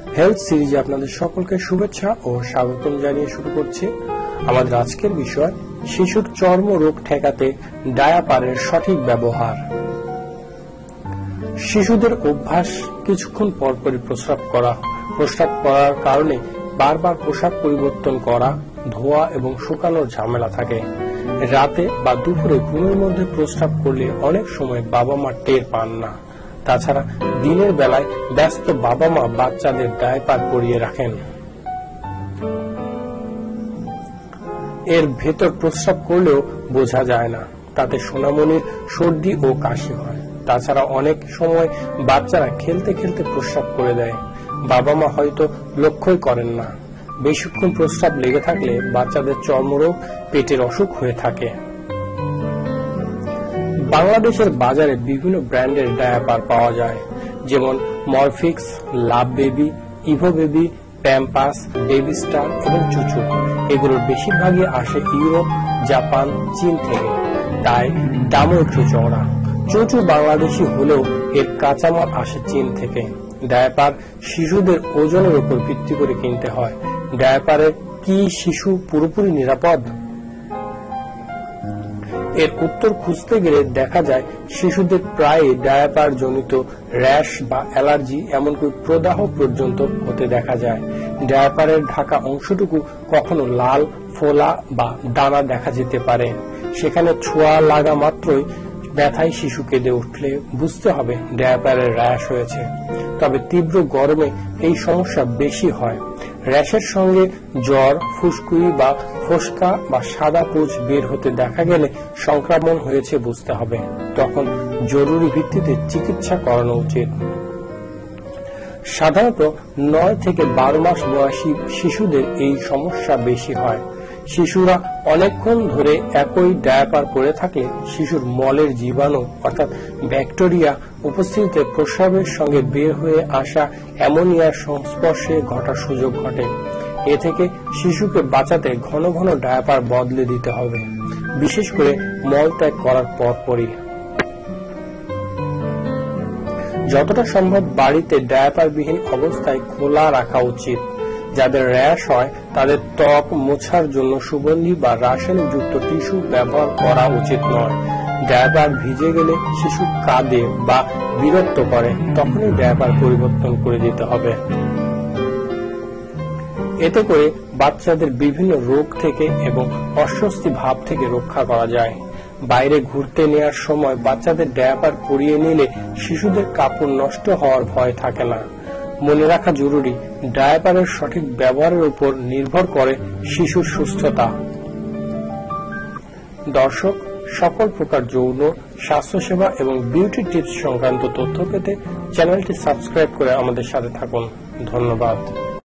Health সিরিজে আপনাদের সকলকে শুভেচ্ছা ও স্বাগতম জানিয়ে শুরু করছি আমাদের আজকের বিষয় শিশুর চর্মরোগ ঠেকাতে ডায়াপারের সঠিক ব্যবহার। শিশুদের অভ্যাস কিছুক্ষণ পরপরই প্রস্রাব করার কারণে বারবার পোশাক পরিবর্তন করা, ধোয়া এবং শুকানোর ঝামেলা থাকে। রাতে বা দুপুরে ঘুমের মধ্যে প্রস্রাব করলে অনেক সময় বাবা মা টের পান না। তাছাড়া দিনের বেলায় ব্যস্ত বাবা মা বাচ্চাদের ডায়াপার পরিয়ে রাখেন। এর ভেতর প্রস্রাব করলেও বোঝা যায় না, তাতে সোনামণির সর্দি ও কাশি হয়। তাছাড়া অনেক সময় বাচ্চারা খেলতে খেলতে প্রস্রাব করে দেয়, বাবা মা হয়তো লক্ষ্যই করেন না। বেশিক্ষণ প্রস্রাব লেগে থাকলে বাচ্চাদের চর্মরোগ, পেটের অসুখ হয়ে থাকে। বাংলাদেশের বাজারে বিভিন্ন ব্র্যান্ডের ডায়াপার পাওয়া যায়, যেমন মরফিক্স, love baby, Evo baby, Pampers, baby star এবং চুচু। এগুলোর বেশিরভাগই আসে ইউরোপ, জাপান, চীন থেকে, তাই দামও একটু চড়া। চুচু বাংলাদেশি হলেও এর কাঁচামাল আসে চীন থেকে। ডায়াপার শিশুদের ওজনের উপর ভিত্তি করে কিনতে হয়। ডায়াপারে কি শিশু পুরোপুরি নিরাপদ? এর উত্তর খুঁজতে গেলে দেখা যায় শিশুদের প্রায় ডায়াপার জনিত র্যাশ বা অ্যালার্জি, এমনকি প্রদাহ পর্যন্ত হতে দেখা যায়। ডায়াপারের ঢাকা অংশটুকু কখনো লাল, ফোলা বা দানা দেখা যেতে পারে। সেখানে ছোঁয়া লাগা মাত্রই ব্যথায় শিশু কেঁদে উঠলে বুঝতে হবে ডায়াপারের র্যাশ হয়েছে। তবে তীব্র গরমে এই সমস্যা বেশি হয়। র্যাশের সঙ্গে জ্বর, ফুসকুড়ি বা ফোসকা বা সাদা পুঁজ বের হতে দেখা গেলে সংক্রমণ হয়েছে বুঝতে হবে। তখন জরুরি ভিত্তিতে চিকিৎসা করানো উচিত। সাধারণত 9 থেকে 12 মাস বয়সী শিশুদের এই সমস্যা বেশি হয়। শিশুরা অনেকক্ষণ ধরে একই ডায়াপার পরে থাকলে শিশুর মলের জীবাণু অর্থাৎ ব্যাকটেরিয়া উপস্থিতিতে প্রস্রাবের সঙ্গে বের হয়ে আসা অ্যামোনিয়ার সংস্পর্শে ঘটার সুযোগ ঘটে। এ থেকে শিশুকে বাঁচাতে ঘন ঘন ডায়াপার বদলে দিতে হবে, বিশেষ করে মল ত্যাগ করার পরপরই। যতটা সম্ভব বাড়িতে ডায়াপারবিহীন অবস্থায় খোলা রাখা উচিত। যাদের র্যাশ হয় তাদের ত্বক মোছার জন্য সুগন্ধি বা রাসায়নিক যুক্ত টিস্যু ব্যবহার করা উচিত নয়। ডায়াপার ভিজে গেলে শিশু কাঁদে বা বিরক্ত করে, তখনই ডায়াপার পরিবর্তন করে দিতে হবে। এতে করে বাচ্চাদের বিভিন্ন রোগ থেকে এবং অস্বস্তি ভাব থেকে রক্ষা করা যায়। বাইরে ঘুরতে নেওয়ার সময় বাচ্চাদের ডায়াপার পরিয়ে নিলে শিশুদের কাপড় নষ্ট হওয়ার ভয় থাকে না। মনে রাখা জরুরি, ডায়াপারের সঠিক ব্যবহারের উপর নির্ভর করে শিশুর সুস্থতা। দর্শক, সকল প্রকার যৌন, স্বাস্থ্যসেবা এবং বিউটি টিপস সংক্রান্ত তথ্য পেতে চ্যানেলটি সাবস্ক্রাইব করে আমাদের সাথে থাকুন। ধন্যবাদ।